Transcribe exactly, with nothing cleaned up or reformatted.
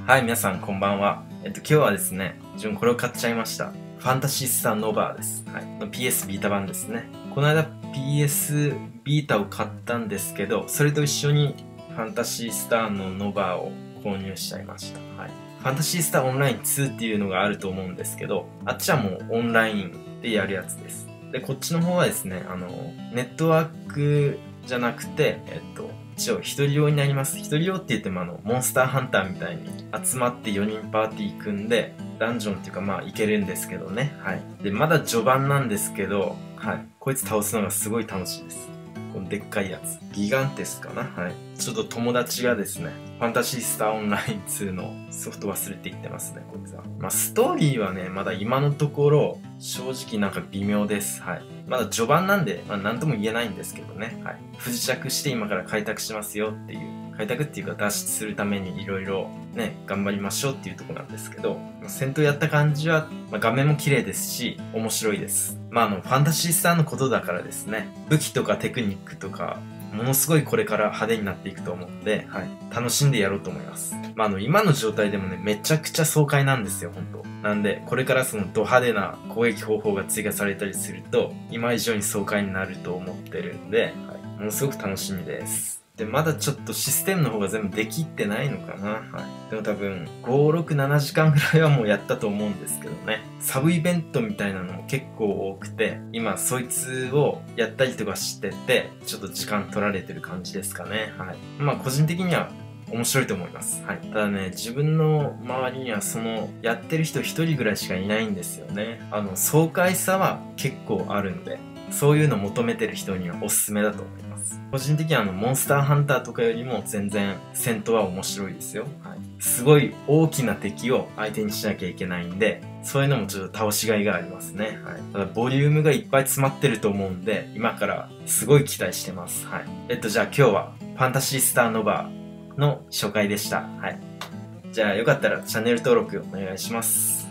はい、皆さんこんばんは。えっと、今日はですね、自分これを買っちゃいました。ファンタシスタノバーです。はい。ピーエス ビータ版ですね。この間 ピーエス ビータを買ったんですけど、それと一緒にファンタシースターのノバーを購入しちゃいました。はい。ファンタシースターオンラインツーっていうのがあると思うんですけど、あっちはもうオンラインでやるやつです。で、こっちの方はですね、あの、ネットワークじゃなくて、えっと、一応一人用になります。一人用って言ってもあの、モンスターハンターみたいに集まってよにんパーティー組んで、ダンジョンっていうかまあいけるんですけどね。はい。で、まだ序盤なんですけど、はい。こいつ倒すのがすごい楽しいです。このでっかいやつ。ギガンテスかな。はい。ちょっと友達がですね、ファンタシースターオンラインツーのソフト忘れていってますね、こいつは。まあ、ストーリーはね、まだ今のところ、正直なんか微妙です。はい。まだ序盤なんで、まあ何とも言えないんですけどね。はい。不時着して今から開拓しますよっていう。開拓っていうか脱出するためにいろいろね、頑張りましょうっていうとこなんですけど、戦闘やった感じは、まあ、画面も綺麗ですし、面白いです。まああの、ファンタシースターのことだからですね、武器とかテクニックとか、ものすごいこれから派手になっていくと思うんで、はい。楽しんでやろうと思います。まああの、今の状態でもね、めちゃくちゃ爽快なんですよ、本当なんで、これからそのド派手な攻撃方法が追加されたりすると、今以上に爽快になると思ってるんで、はい。ものすごく楽しみです。で、まだちょっとシステムの方が全部できってないのかな。はい。でも多分、ご、ろく、ななじかんぐらいはもうやったと思うんですけどね。サブイベントみたいなのも結構多くて、今そいつをやったりとかしてて、ちょっと時間取られてる感じですかね。はい。まあ個人的には面白いと思います。はい。ただね、自分の周りにはその、やってる人一人ぐらいしかいないんですよね。あの、爽快さは結構あるんで、そういうの求めてる人にはおすすめだと思います。個人的にはあの、モンスターハンターとかよりも全然戦闘は面白いですよ。はい。すごい大きな敵を相手にしなきゃいけないんで、そういうのもちょっと倒しがいがありますね。はい。ただ、ボリュームがいっぱい詰まってると思うんで、今からすごい期待してます。はい。えっと、じゃあ今日は、ファンタシースターノバーの紹介でした。はい。じゃあよかったらチャンネル登録お願いします。